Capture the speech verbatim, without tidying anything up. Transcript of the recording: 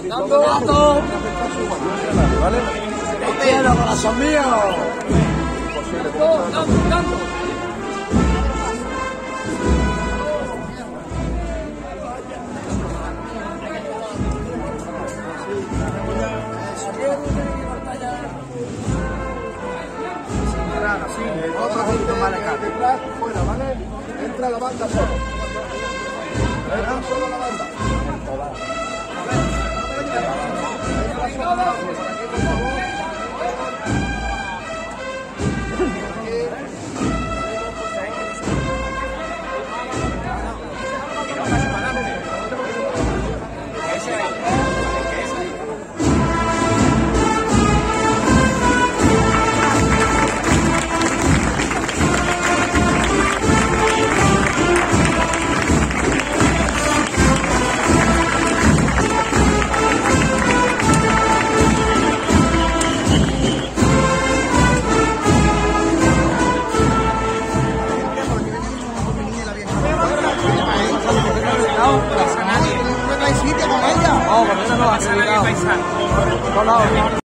¡Dando datos! ¿Vale? ¡Te quiero, corazón mío! ¡Dando, dando! Así, otro poquito más acá. Detrás, fuera, ¿vale? Entra la banda solo. Entra solo la banda. No, con ella no, así, no. No, no.